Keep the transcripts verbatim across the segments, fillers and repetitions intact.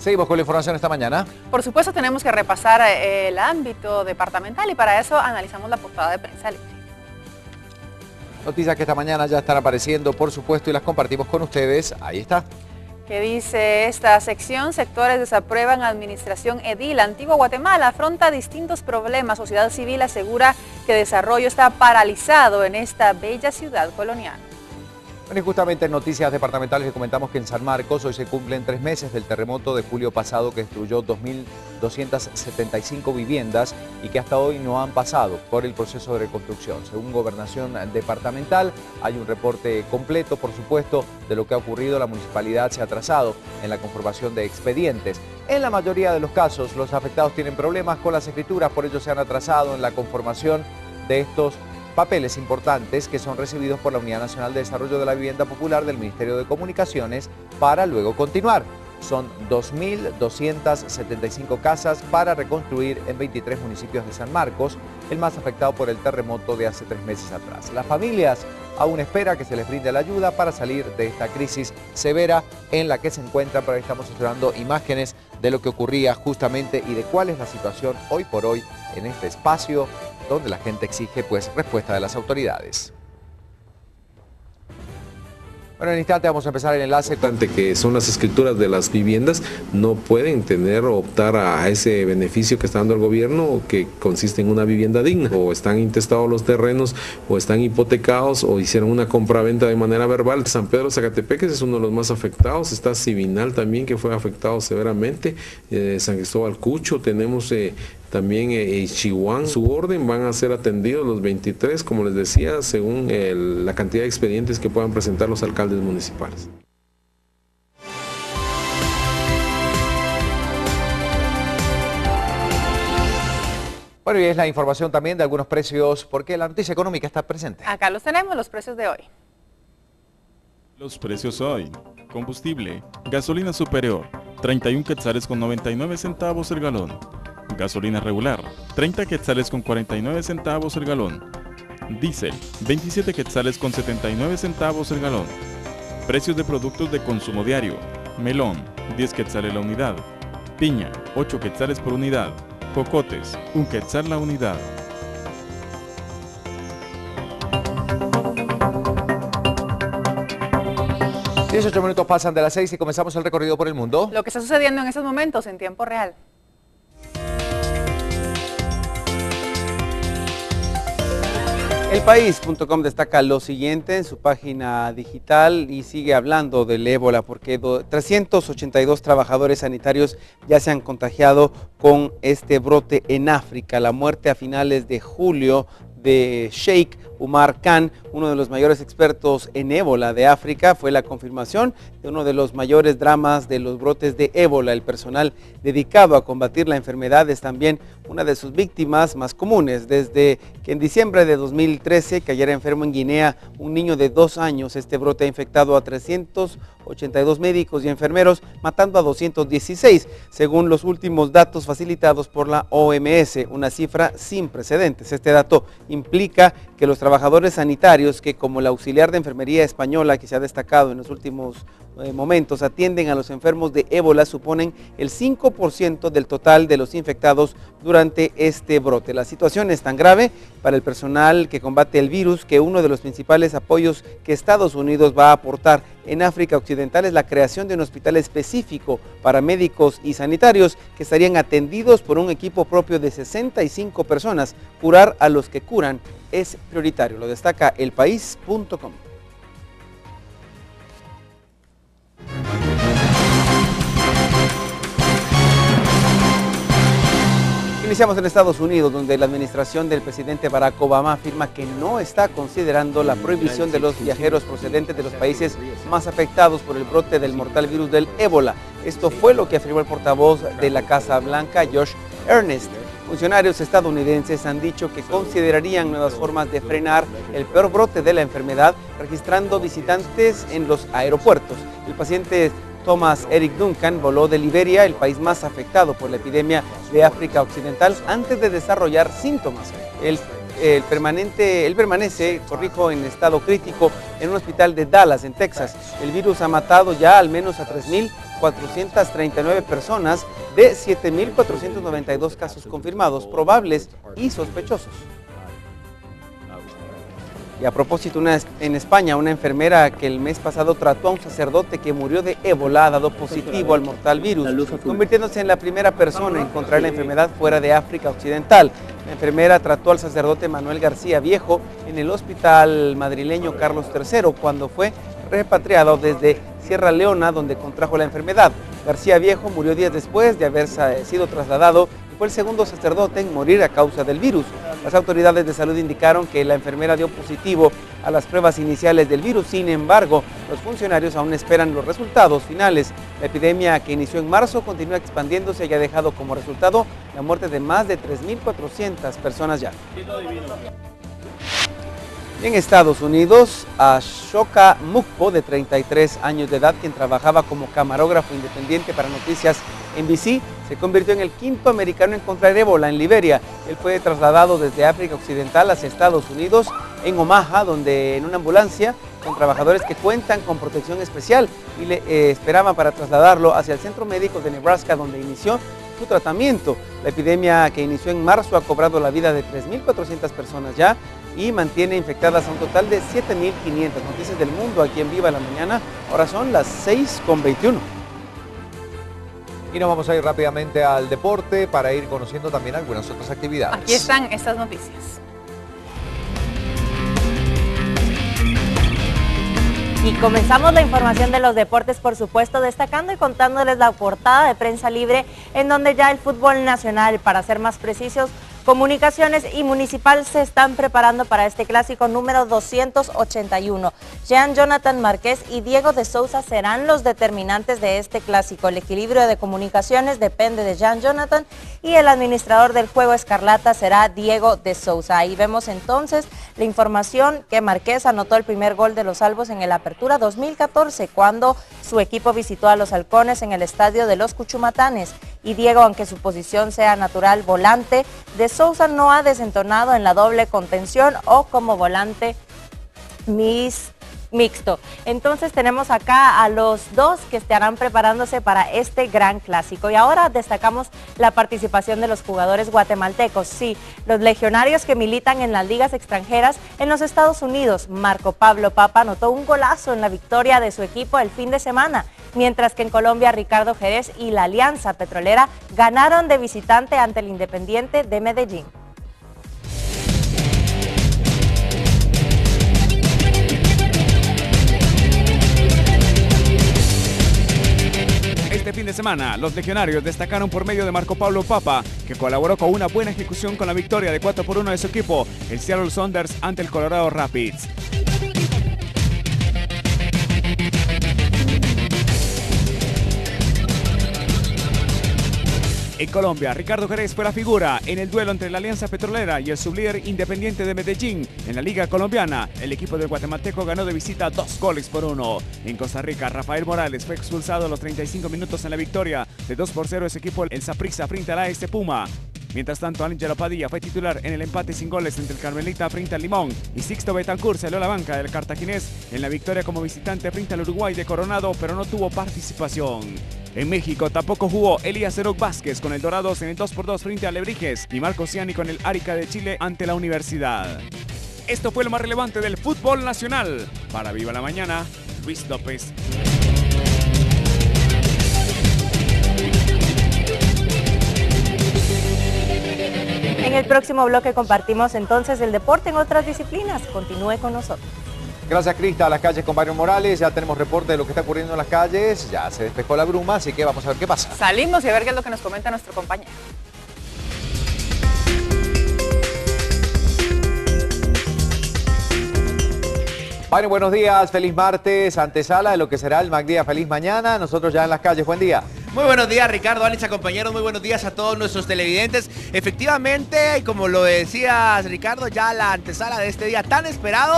Seguimos con la información esta mañana. Por supuesto, tenemos que repasar eh, el ámbito departamental y para eso analizamos la portada de Prensa Libre. Noticias que esta mañana ya están apareciendo, por supuesto, y las compartimos con ustedes. Ahí está. ¿Qué dice esta sección? Sectores desaprueban administración edil. Antigua Guatemala afronta distintos problemas. Sociedad civil asegura que desarrollo está paralizado en esta bella ciudad colonial. Bueno, y justamente en noticias departamentales les comentamos que en San Marcos hoy se cumplen tres meses del terremoto de julio pasado que destruyó dos mil doscientas setenta y cinco viviendas y que hasta hoy no han pasado por el proceso de reconstrucción. Según Gobernación Departamental, hay un reporte completo, por supuesto, de lo que ha ocurrido. La municipalidad se ha atrasado en la conformación de expedientes. En la mayoría de los casos, los afectados tienen problemas con las escrituras, por ello se han atrasado en la conformación de estos papeles importantes que son recibidos por la Unidad Nacional de Desarrollo de la Vivienda Popular del Ministerio de Comunicaciones para luego continuar. Son dos mil doscientas setenta y cinco casas para reconstruir en veintitrés municipios de San Marcos, el más afectado por el terremoto de hace tres meses atrás. Las familias aún esperan que se les brinde la ayuda para salir de esta crisis severa en la que se encuentran, pero ahí estamos mostrando imágenes de lo que ocurría justamente y de cuál es la situación hoy por hoy en este espacio donde la gente exige pues respuesta de las autoridades. Bueno, en un instante vamos a empezar el enlace. Importante que son las escrituras de las viviendas, no pueden tener o optar a ese beneficio que está dando el gobierno, que consiste en una vivienda digna, o están intestados los terrenos, o están hipotecados, o hicieron una compraventa de manera verbal. San Pedro Zacatepeques es uno de los más afectados, está Civinal también, que fue afectado severamente, eh, San Cristóbal Cucho, tenemos eh, también eh, Chihuahua. Su orden van a ser atendidos los veintitrés, como les decía, según el, la cantidad de expedientes que puedan presentar los alcaldes municipales. Bueno, y es la información también de algunos precios, porque la noticia económica está presente. Acá los tenemos, los precios de hoy. Los precios hoy: combustible, gasolina superior, treinta y un quetzales con noventa y nueve centavos el galón. Gasolina regular, treinta quetzales con cuarenta y nueve centavos el galón. Diésel, veintisiete quetzales con setenta y nueve centavos el galón. Precios de productos de consumo diario: melón, diez quetzales la unidad. Piña, ocho quetzales por unidad. Cocotes, un quetzal la unidad. dieciocho minutos pasan de las seis y comenzamos el recorrido por el mundo. Lo que está sucediendo en estos momentos en tiempo real. El país punto com destaca lo siguiente en su página digital y sigue hablando del ébola porque trescientos ochenta y dos trabajadores sanitarios ya se han contagiado con este brote en África. La muerte a finales de julio de Sheikh Umar Khan, uno de los mayores expertos en ébola de África, fue la confirmación de uno de los mayores dramas de los brotes de ébola. El personal dedicado a combatir la enfermedad es también una de sus víctimas más comunes. Desde que en diciembre de dos mil trece cayera enfermo en Guinea un niño de dos años, este brote ha infectado a trescientos ochenta y dos médicos y enfermeros, matando a doscientos dieciséis, según los últimos datos facilitados por la O M S, una cifra sin precedentes. Este dato implica que los trabajadores sanitarios, que como la auxiliar de enfermería española que se ha destacado en los últimos eh, momentos, atienden a los enfermos de ébola, suponen el cinco por ciento del total de los infectados durante este brote. La situación es tan grave para el personal que combate el virus que uno de los principales apoyos que Estados Unidos va a aportar en África Occidental es la creación de un hospital específico para médicos y sanitarios que estarían atendidos por un equipo propio de sesenta y cinco personas. Curar a los que curan es prioritario, lo destaca el país punto com. Iniciamos en Estados Unidos, donde la administración del presidente Barack Obama afirma que no está considerando la prohibición de los viajeros procedentes de los países más afectados por el brote del mortal virus del ébola. Esto fue lo que afirmó el portavoz de la Casa Blanca, Josh Earnest. Funcionarios estadounidenses han dicho que considerarían nuevas formas de frenar el peor brote de la enfermedad, registrando visitantes en los aeropuertos. El paciente Thomas Eric Duncan voló de Liberia, el país más afectado por la epidemia de África Occidental, antes de desarrollar síntomas. El, el permanente, él permanece, corrijo, en estado crítico en un hospital de Dallas, en Texas. El virus ha matado ya al menos a tres mil cuatrocientas treinta y nueve personas de siete mil cuatrocientos noventa y dos casos confirmados, probables y sospechosos. Y a propósito, una, en España, una enfermera que el mes pasado trató a un sacerdote que murió de ébola ha dado positivo al mortal virus, convirtiéndose en la primera persona en contraer la enfermedad fuera de África Occidental. La enfermera trató al sacerdote Manuel García Viejo en el hospital madrileño Carlos tercero cuando fue repatriado desde Sierra Leona, donde contrajo la enfermedad. García Viejo murió días después de haber sido trasladado y fue el segundo sacerdote en morir a causa del virus. Las autoridades de salud indicaron que la enfermera dio positivo a las pruebas iniciales del virus. Sin embargo, los funcionarios aún esperan los resultados finales. La epidemia, que inició en marzo, continúa expandiéndose y ha dejado como resultado la muerte de más de tres mil cuatrocientas personas ya. En Estados Unidos, Ashoka Mukpo, de treinta y tres años de edad, quien trabajaba como camarógrafo independiente para Noticias N B C, se convirtió en el quinto americano en contraer ébola en Liberia. Él fue trasladado desde África Occidental hacia Estados Unidos, en Omaha, donde en una ambulancia con trabajadores que cuentan con protección especial y le eh, esperaban para trasladarlo hacia el centro médico de Nebraska, donde inició su tratamiento. La epidemia, que inició en marzo, ha cobrado la vida de tres mil cuatrocientas personas ya y mantiene infectadas a un total de siete mil quinientas. Noticias del Mundo aquí en Viva la Mañana. Ahora son las seis con veintiuno. Y nos vamos a ir rápidamente al deporte para ir conociendo también algunas otras actividades. Aquí están estas noticias. Y comenzamos la información de los deportes, por supuesto, destacando y contándoles la portada de Prensa Libre, en donde ya el fútbol nacional, para ser más precisos, Comunicaciones y Municipal se están preparando para este clásico número doscientos ochenta y uno. Jean Jonathan Márquez y Diego de Souza serán los determinantes de este clásico. El equilibrio de Comunicaciones depende de Jean Jonathan y el administrador del juego escarlata será Diego de Souza. Ahí vemos entonces la información que Márquez anotó el primer gol de los Albos en el Apertura dos mil catorce, cuando su equipo visitó a los Halcones en el estadio de los Cuchumatanes. Y Diego, aunque su posición sea natural volante, de Souza no ha desentonado en la doble contención o como volante mis, mixto. Entonces tenemos acá a los dos que estarán preparándose para este gran clásico. Y ahora destacamos la participación de los jugadores guatemaltecos. Sí, los legionarios que militan en las ligas extranjeras en los Estados Unidos. Marco Pablo Papa anotó un golazo en la victoria de su equipo el fin de semana, mientras que en Colombia Ricardo Jerez y la Alianza Petrolera ganaron de visitante ante el Independiente de Medellín. Este fin de semana, los legionarios destacaron por medio de Marco Pablo Papa, que colaboró con una buena ejecución con la victoria de cuatro por uno de su equipo, el Seattle Sounders, ante el Colorado Rapids. En Colombia, Ricardo Jerez fue la figura en el duelo entre la Alianza Petrolera y el sublíder Independiente de Medellín. En la Liga Colombiana, el equipo del guatemalteco ganó de visita dos goles por uno. En Costa Rica, Rafael Morales fue expulsado a los treinta y cinco minutos en la victoria de dos por cero ese equipo, el Saprissa, frente al A S Puma. Mientras tanto, Ángelo Padilla fue titular en el empate sin goles entre el Carmelita frente al Limón y Sixto Betancourt salió a la banca del cartaginés en la victoria como visitante frente al Uruguay de Coronado, pero no tuvo participación. En México tampoco jugó Elías Heroc Vázquez con el Dorados en el dos por dos frente a Alebrijes y Marco Ciani con el Arica de Chile ante la Universidad. Esto fue lo más relevante del fútbol nacional. Para Viva la Mañana, Luis López. En el próximo bloque compartimos entonces el deporte en otras disciplinas. Continúe con nosotros. Gracias, Crista. A las calles con Byron Morales. Ya tenemos reporte de lo que está ocurriendo en las calles. Ya se despejó la bruma, así que vamos a ver qué pasa. Salimos y a ver qué es lo que nos comenta nuestro compañero. Byron, buenos días. Feliz martes. Antesala de lo que será el MacDía. Feliz mañana. Nosotros ya en las calles. Buen día. Muy buenos días, Ricardo, Alexa, compañeros, muy buenos días a todos nuestros televidentes. Efectivamente, y como lo decías, Ricardo, ya la antesala de este día tan esperado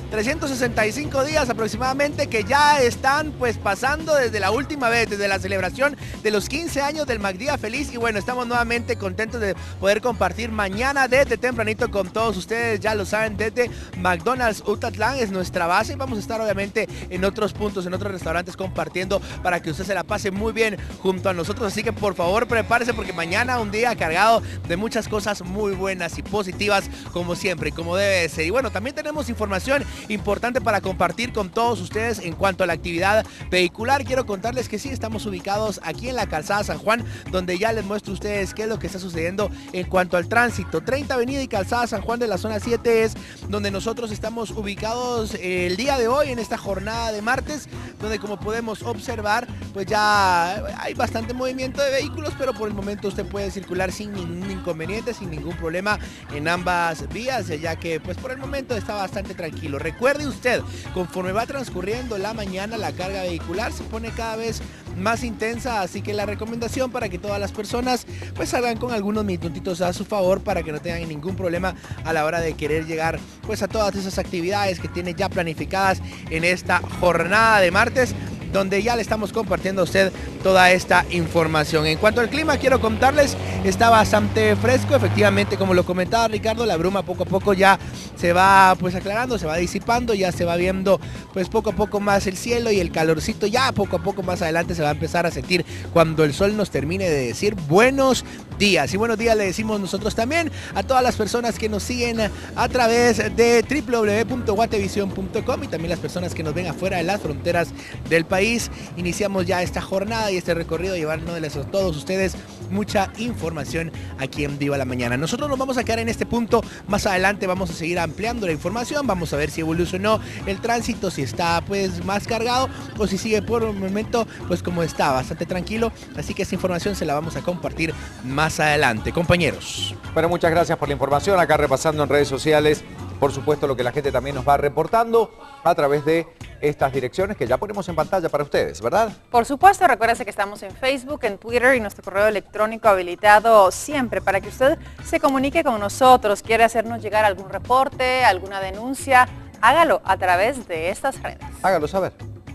trescientos sesenta y cinco días aproximadamente que ya están pues pasando desde la última vez, desde la celebración de los quince años del McDía Feliz. Y bueno, estamos nuevamente contentos de poder compartir mañana desde tempranito con todos ustedes. Ya lo saben, desde McDonald's Utatlán es nuestra base y vamos a estar obviamente en otros puntos, en otros restaurantes compartiendo para que usted se la pase muy bien junto a nosotros. Así que por favor prepárese porque mañana un día cargado de muchas cosas muy buenas y positivas como siempre y como debe de ser. Y bueno, también tenemos información importante para compartir con todos ustedes en cuanto a la actividad vehicular. Quiero contarles que sí, estamos ubicados aquí en la calzada San Juan, donde ya les muestro a ustedes qué es lo que está sucediendo en cuanto al tránsito. treinta Avenida y calzada San Juan de la zona siete es donde nosotros estamos ubicados el día de hoy en esta jornada de martes, donde como podemos observar pues ya hay bastante movimiento de vehículos, pero por el momento usted puede circular sin ningún inconveniente, sin ningún problema en ambas vías, ya que pues por el momento está bastante tranquilo. Recuerde usted, conforme va transcurriendo la mañana, la carga vehicular se pone cada vez más intensa, así que la recomendación para que todas las personas pues salgan con algunos minutitos a su favor para que no tengan ningún problema a la hora de querer llegar pues a todas esas actividades que tiene ya planificadas en esta jornada de martes, donde ya le estamos compartiendo a usted toda esta información. En cuanto al clima, quiero contarles, está bastante fresco, efectivamente, como lo comentaba Ricardo, la bruma poco a poco ya se va pues aclarando, se va disipando, ya se va viendo pues poco a poco más el cielo y el calorcito ya poco a poco más adelante se va a empezar a sentir cuando el sol nos termine de decir buenos días. Y buenos días le decimos nosotros también a todas las personas que nos siguen a través de w w w punto guatevisión punto com y también las personas que nos ven afuera de las fronteras del país. Iniciamos ya esta jornada y este recorrido, llevándoles a todos ustedes mucha información aquí en Viva la Mañana. Nosotros nos vamos a quedar en este punto, más adelante vamos a seguir ampliando la información, vamos a ver si evolucionó el tránsito, si está pues más cargado o si sigue por un momento pues como está, bastante tranquilo, así que esta información se la vamos a compartir más adelante, compañeros. Bueno, muchas gracias por la información, acá repasando en redes sociales, por supuesto lo que la gente también nos va reportando a través de estas direcciones que ya ponemos en pantalla para ustedes, ¿verdad? Por supuesto, recuérdese que estamos en Facebook, en Twitter y nuestro correo electrónico habilitado siempre para que usted se comunique con nosotros, quiere hacernos llegar algún reporte, alguna denuncia, hágalo a través de estas redes. Hágalo saber.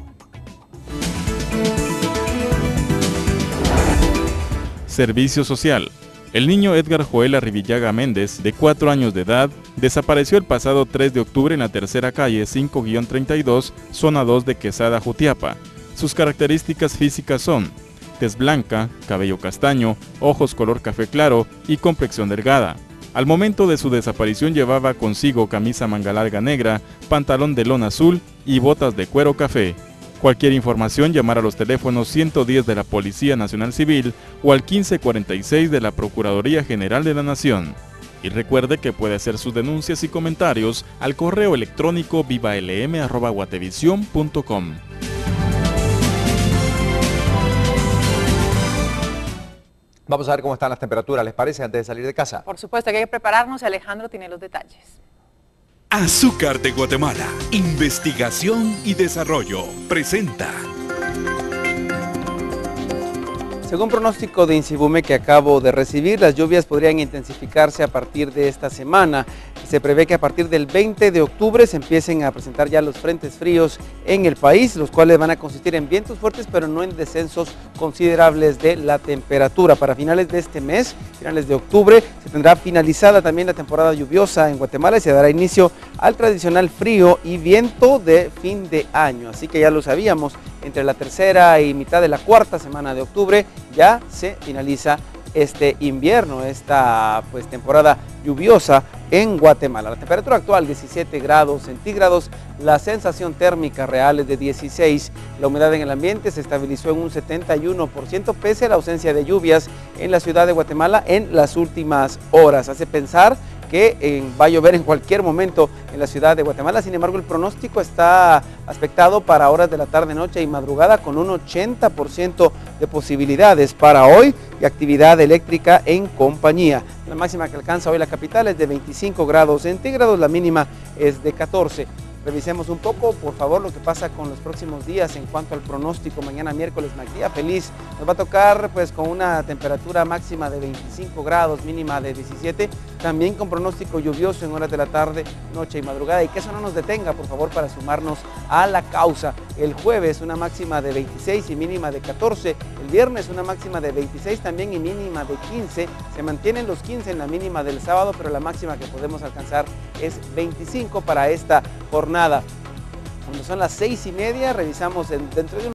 Servicio social. El niño Edgar Joel Arribillaga Méndez, de cuatro años de edad, desapareció el pasado tres de octubre en la tercera calle cinco guión treinta y dos, zona dos de Quesada, Jutiapa. Sus características físicas son tez blanca, cabello castaño, ojos color café claro y complexión delgada. Al momento de su desaparición llevaba consigo camisa manga larga negra, pantalón de lona azul y botas de cuero café. Cualquier información, llamar a los teléfonos ciento diez de la Policía Nacional Civil o al quince cuarenta y seis de la Procuraduría General de la Nación. Y recuerde que puede hacer sus denuncias y comentarios al correo electrónico vivalm arroba guatevisión punto com. Vamos a ver cómo están las temperaturas, ¿les parece, antes de salir de casa? Por supuesto que hay que prepararnos y Alejandro tiene los detalles. Azúcar de Guatemala, investigación y desarrollo, presenta. Según pronóstico de Insibume que acabo de recibir, las lluvias podrían intensificarse a partir de esta semana. Se prevé que a partir del veinte de octubre se empiecen a presentar ya los frentes fríos en el país, los cuales van a consistir en vientos fuertes, pero no en descensos considerables de la temperatura. Para finales de este mes, finales de octubre, se tendrá finalizada también la temporada lluviosa en Guatemala y se dará inicio al tradicional frío y viento de fin de año. Así que ya lo sabíamos, entre la tercera y mitad de la cuarta semana de octubre ya se finaliza este invierno, esta pues temporada lluviosa en Guatemala. La temperatura actual diecisiete grados centígrados, la sensación térmica real es de dieciséis, la humedad en el ambiente se estabilizó en un setenta y uno por ciento pese a la ausencia de lluvias en la ciudad de Guatemala en las últimas horas. Hace pensar que eh, va a llover en cualquier momento en la ciudad de Guatemala, sin embargo el pronóstico está aspectado para horas de la tarde, noche y madrugada con un ochenta por ciento de posibilidades para hoy y actividad eléctrica en compañía. La máxima que alcanza hoy la capital es de veinticinco grados centígrados, la mínima es de catorce. Revisemos un poco, por favor, lo que pasa con los próximos días en cuanto al pronóstico. Mañana miércoles, McDía Feliz, nos va a tocar pues con una temperatura máxima de veinticinco grados, mínima de diecisiete. también con pronóstico lluvioso en horas de la tarde, noche y madrugada, y que eso no nos detenga, por favor, para sumarnos a la causa. El jueves una máxima de veintiséis y mínima de catorce, el viernes una máxima de veintiséis también y mínima de quince, se mantienen los quince en la mínima del sábado, pero la máxima que podemos alcanzar es veinticinco para esta jornada. Cuando son las seis y media, revisamos en, dentro de un